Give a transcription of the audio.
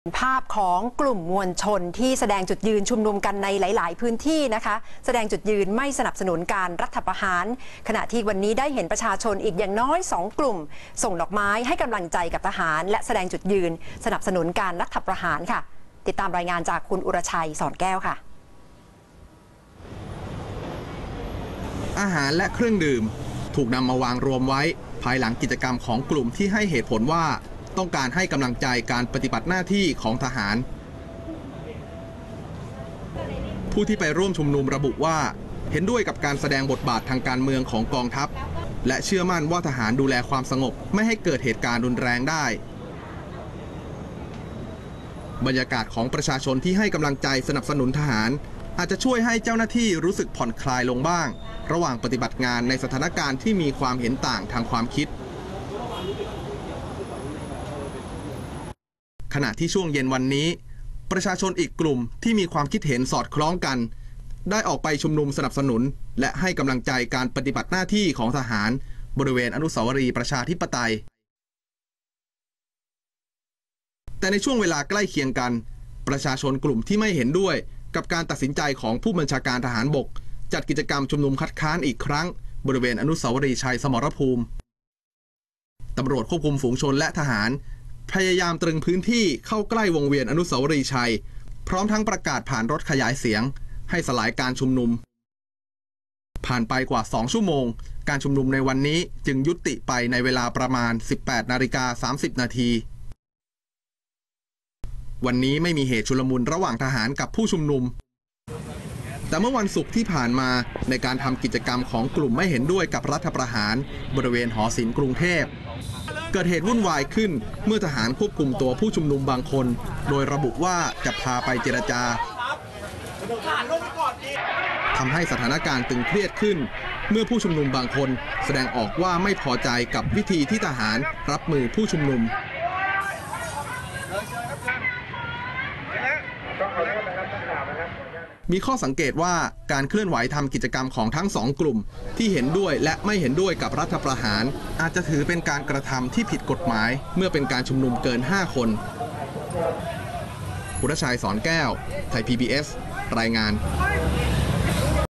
ภาพของกลุ่มมวลชนที่แสดงจุดยืนชุมนุมกันในหลายๆพื้นที่นะคะแสดงจุดยืนไม่สนับสนุนการรัฐประหารขณะที่วันนี้ได้เห็นประชาชนอีกอย่างน้อย2กลุ่มส่งดอกไม้ให้กำลังใจกับทหารและแสดงจุดยืนสนับสนุนการรัฐประหารค่ะติดตามรายงานจากคุณอุรชัยสอนแก้วค่ะอาหารและเครื่องดื่มถูกนำมาวางรวมไว้ภายหลังกิจกรรมของกลุ่มที่ให้เหตุผลว่าต้องการให้กำลังใจการปฏิบัติหน้าที่ของทหารผู้ที่ไปร่วมชุมนุมระบุว่าเห็นด้วยกับการแสดงบทบาททางการเมืองของกองทัพและเชื่อมั่นว่าทหารดูแลความสงบไม่ให้เกิดเหตุการณ์รุนแรงได้บรรยากาศของประชาชนที่ให้กำลังใจสนับสนุนทหารอาจจะช่วยให้เจ้าหน้าที่รู้สึกผ่อนคลายลงบ้างระหว่างปฏิบัติงานในสถานการณ์ที่มีความเห็นต่างทางความคิดขณะที่ช่วงเย็นวันนี้ประชาชนอีกกลุ่มที่มีความคิดเห็นสอดคล้องกันได้ออกไปชุมนุมสนับสนุนและให้กำลังใจการปฏิบัติหน้าที่ของทหารบริเวณอนุสาวรีย์ประชาธิปไตยแต่ในช่วงเวลาใกล้เคียงกันประชาชนกลุ่มที่ไม่เห็นด้วยกับการตัดสินใจของผู้บัญชาการทหารบกจัดกิจกรรมชุมนุมคัดค้านอีกครั้งบริเวณอนุสาวรีย์ชัยสมรภูมิตำรวจควบคุมฝูงชนและทหารพยายามตรึงพื้นที่เข้าใกล้วงเวียนอนุสาวรีย์ชัยพร้อมทั้งประกาศผ่านรถขยายเสียงให้สลายการชุมนุมผ่านไปกว่า2 ชั่วโมงการชุมนุมในวันนี้จึงยุติไปในเวลาประมาณ 18:30 นาทีวันนี้ไม่มีเหตุชุลมุนระหว่างทหารกับผู้ชุมนุมแต่เมื่อวันศุกร์ที่ผ่านมาในการทำกิจกรรมของกลุ่มไม่เห็นด้วยกับรัฐประหารบริเวณหอศิลป์กรุงเทพเกิดเหตุวุ่นวายขึ้นเมื่อทหารควบคุมตัวผู้ชุมนุมบางคนโดยระบุว่าจะพาไปเจรจาทำให้สถานการณ์ตึงเครียดขึ้นเมื่อผู้ชุมนุมบางคนแสดงออกว่าไม่พอใจกับวิธีที่ทหารรับมือผู้ชุมนุมมีข้อสังเกตว่าการเคลื่อนไหวทำกิจกรรมของทั้ง2กลุ่มที่เห็นด้วยและไม่เห็นด้วยกับรัฐประหารอาจจะถือเป็นการกระทำที่ผิดกฎหมายเมื่อเป็นการชุมนุมเกิน5 คนอุรชัยสอนแก้วไทย PBS รายงาน